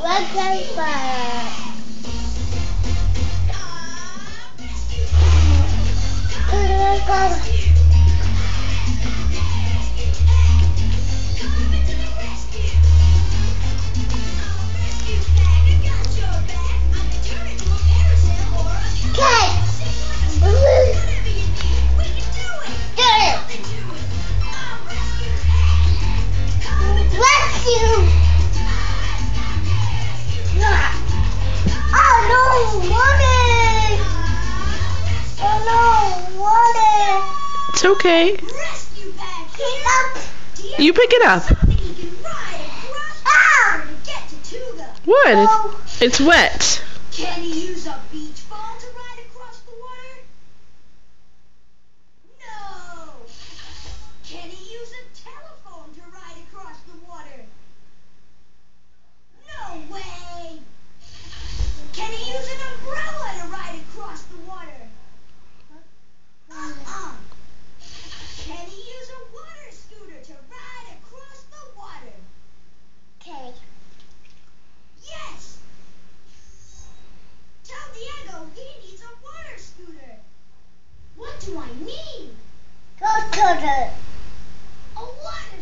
It's okay. You pick it up. What? It's wet. Can he use a beach ball to ride across the water? No. Can he use a telephone to ride across the water? No way. Can he use an umbrella to ride across the water? Can he use a water scooter to ride across the water? Okay. Yes! Tell Diego he needs a water scooter. What do I need? Go to the A water